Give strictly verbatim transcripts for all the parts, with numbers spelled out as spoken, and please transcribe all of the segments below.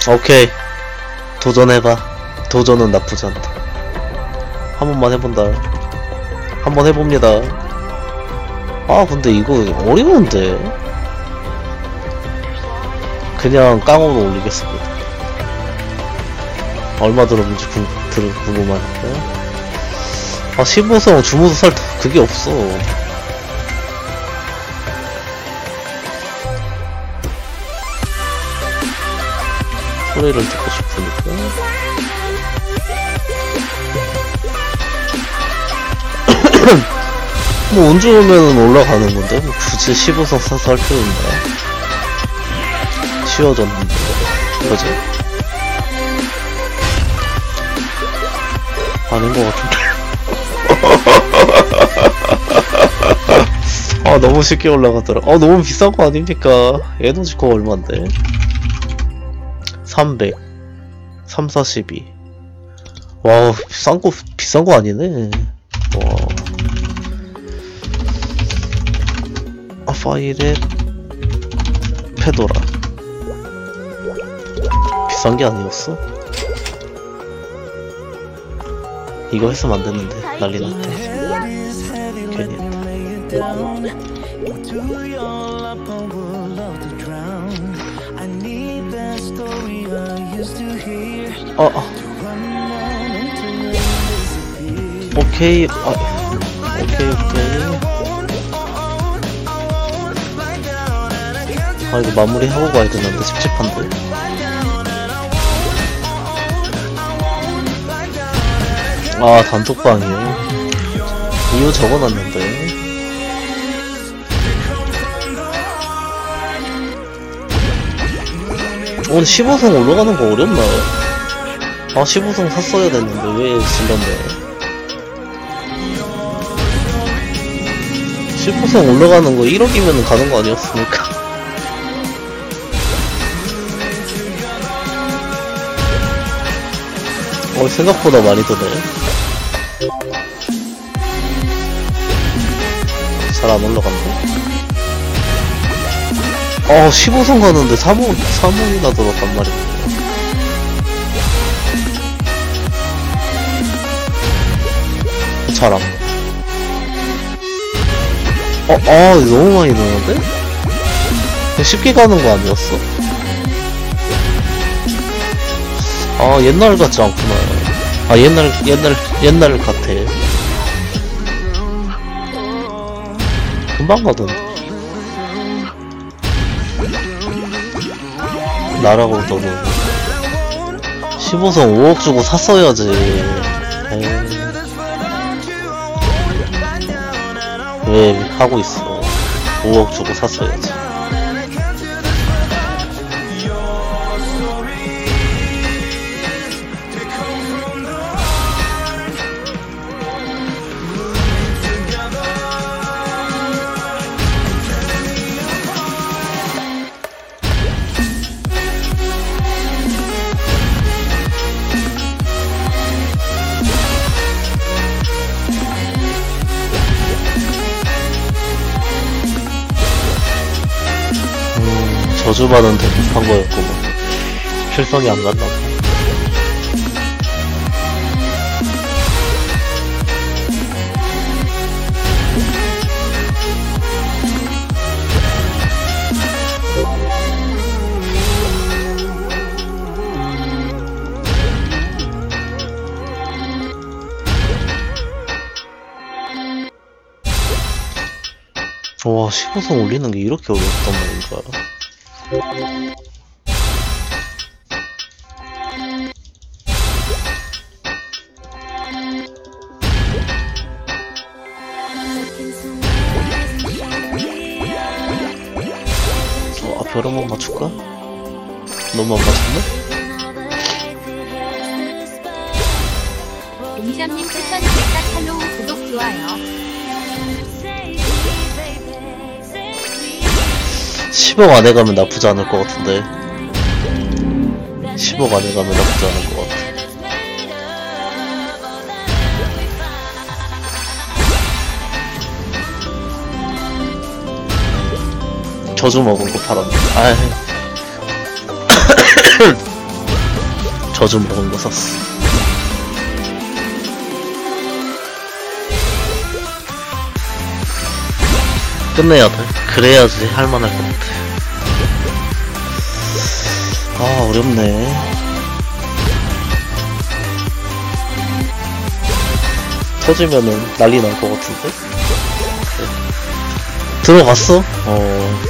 오케이, 도전해봐. 도전은 나쁘지 않다. 한 번만 해본다. 한 번 해봅니다. 아 근데 이거 어려운데. 그냥 깡으로 올리겠습니다. 얼마 들었는지 구, 들, 궁금하니까. 아 십오 성 주무도 살 그게 없어. 소리를 듣고 싶으니까. 뭐 운 좋으면 올라가는 건데 뭐 굳이 십오 성 사서 할 필요 있나? 쉬워졌는데 그지? 아닌 것 같은데. 아 너무 쉽게 올라가더라. 아 너무 비싼 거 아닙니까? 에너지 거 얼만데? 삼백, 삼, 사, 십이. 와 비싼 거 비싼 거 아니네. 와. 아 파이렛 페도라. 비싼 게 아니었어? 이거 했으면 안 됐는데 난리 났대. 괜히 했다. 어, 어. 오케이. 아, 오케이 오케이. 아 이거 마무리 하고 가야 되는데 찝찝한데. 아 단톡방이요. 이유 적어놨는데. 오늘 십오 성 올라가는 거 어렵나요? 아 십오 성 샀어야 됐는데 왜 질렀네. 십오 성 올라가는 거 일억이면 가는 거 아니었습니까? 어 생각보다 많이 드네. 잘 안 올라간다. 어 십오 성 가는데 삼 원, 삼 원이나 들었단 말이야. 잘 안 가. 어, 아 너무 많이 드는데? 쉽게 가는 거 아니었어? 아 옛날 같지 않구나. 아 옛날 옛날 옛날 같아. 금방 가던데. 나라고 너무 십오 성 오억 주고 샀어야지. 에이. 왜 하고 있어? 오억 주고 샀어야지. 저주받은 대급한 거였구만. 필성이 안 갔나 봐. 와 십오 성 올리는 게 이렇게 어렵단 말인가. 어, 별 한번 맞출까? 너무 안 맞췄나? 옹샵님 추천 댓글 팔로우 구독 좋아요. 십억 안에 가면 나쁘지 않을 것 같은데. 십억 안에 가면 나쁘지 않을 것 같아. 저주 먹은 거 팔았네. 아이. 저주 먹은 거 샀어. 끝내야 돼. 그래야지 할만할 것 같아. 아, 어렵네. 터지면은 난리 날 것 같은데? 들어갔어? 어.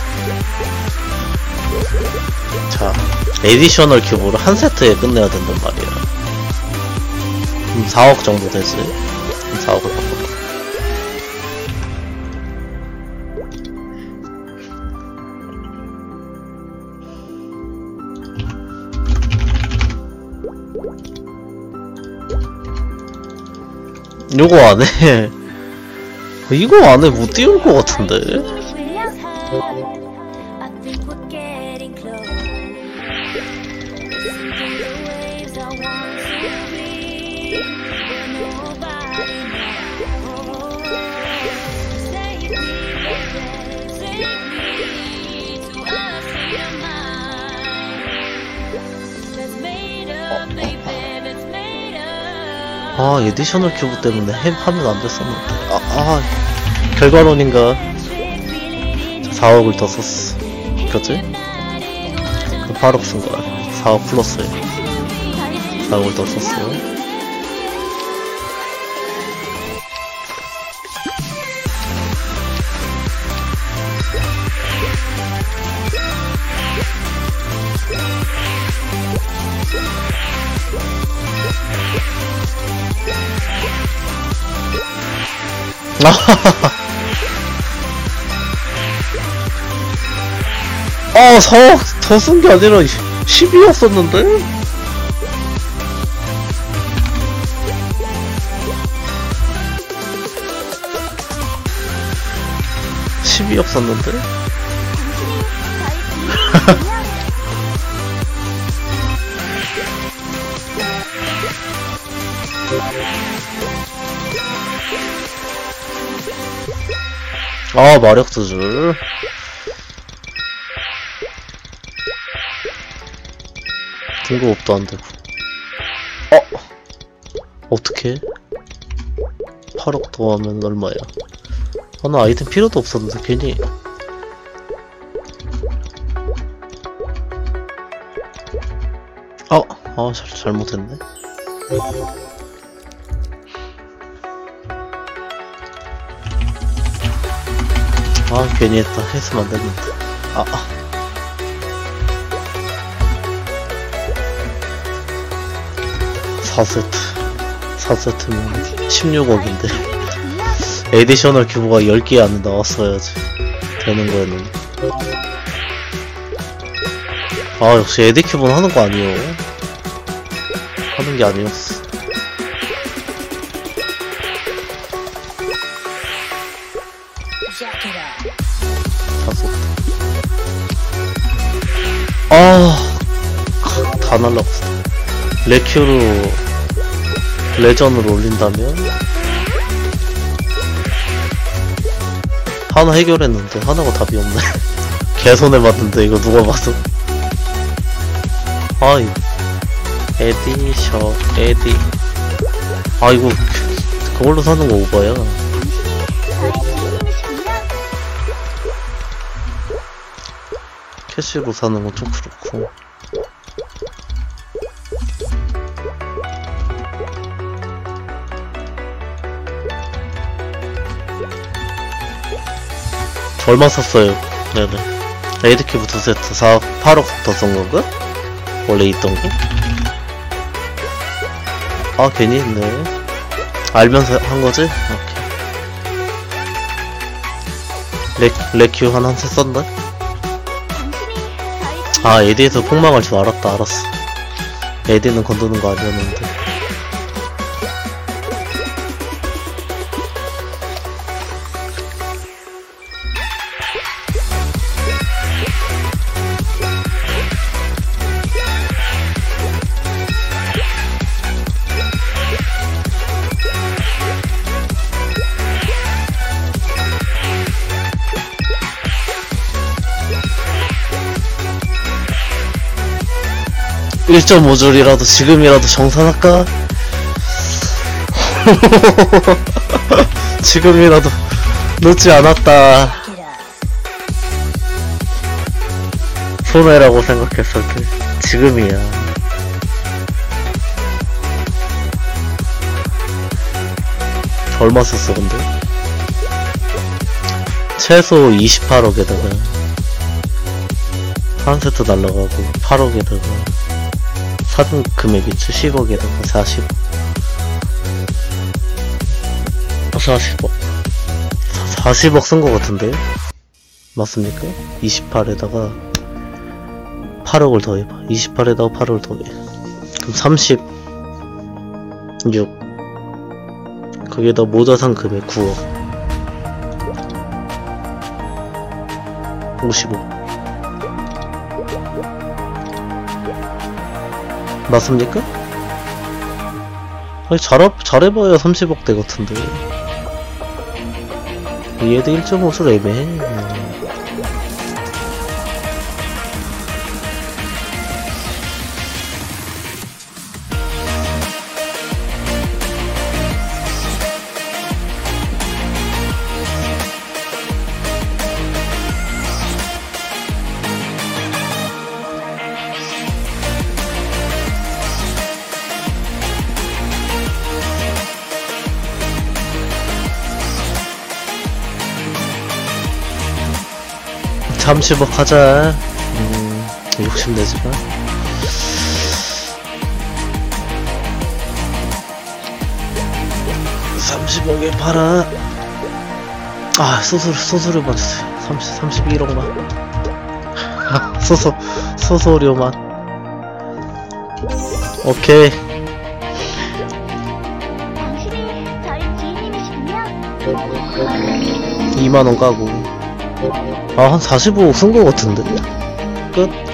자, 에디셔널 큐브를 한 세트에 끝내야 된단 말이야. 그럼 사억 정도 되지? 그럼 사억을 바꿔봐. 이거 안 해. 이거 안 해. 못 띄울 것 같은데? 아, 에디셔널 큐브 때문에 햄 하면 안 됐었는데. 아, 아, 결과론인가? 사억을 더 썼어. 그치? 팔억 쓴 거야. 사억 플러스에. 사억을 더 썼어. 아, 사억 더 쓴 게 아니라 십이였었는데? 십이였었는데? 아, 마력 두줄. 등급업도 안 되고. 어? 어떻게? 팔억 더 하면 얼마야? 아, 나 아이템 필요도 없었는데, 괜히. 아, 아, 잘, 잘못했네. 아, 괜히 했다. 했으면 안 됐는데. 아, 아. 사 세트. 사 세트면 십육억인데. 에디셔널 큐브가 열 개 안에 나왔어야지. 되는 거였는데. 아, 역시 에디 큐브는 하는 거 아니요. 하는 게 아니었어. 아, 다 날라갔어. 레큐로 레전으로 올린다면 하나 해결했는데 하나가 답이 없네. 개손해 봤는데 이거 누가 봤어? 아, 이거 에디셔 에디. 아, 이거 그걸로 사는 거 오버야. 캐시로 사는 건 좀 그렇고. 얼마 샀어요? 네네. 에이드큐브 두 세트 사, 팔억 더 쓴 건가? 원래 있던 거? 아, 괜히 했네. 알면서 한 거지? 오케이. 레, 레큐 한 한 세 썼나? 아, 에디에서 폭망할 줄 알았다, 알았어. 에디는 건드는 거 아니었는데. 일 점 오 줄이라도 지금이라도 정산할까? 지금이라도 늦지 않았다. 손해라고 생각했을 때 지금이야. 얼마 썼어 근데? 최소 이십팔억에다가 한 세트 날라가고 팔억에다가 사전 금액이 칠십억에다가 사십억 사십억 사십억 쓴 거 같은데? 맞습니까? 이십팔에다가 팔억을 더해봐. 이십팔에다가 팔억을 더해. 그럼 삼십육. 거기에다 모자 산 금액 구억. 오십억. 맞습니까? 아니, 잘, 잘해봐야 삼십억대 같은데. 얘도 일 점 오 줄 애매해. 삼십억 하자. 음, 욕심내지마. 삼십억에 팔아. 아, 소설, 소설을 봐주세요. 삼십, 삼십일억만. 소설, 소설료만. 오케이. 당신이 저희 지인님이시군요. 이만원 까고. 아, 한 사십억 쓴 거 같은데? 끝.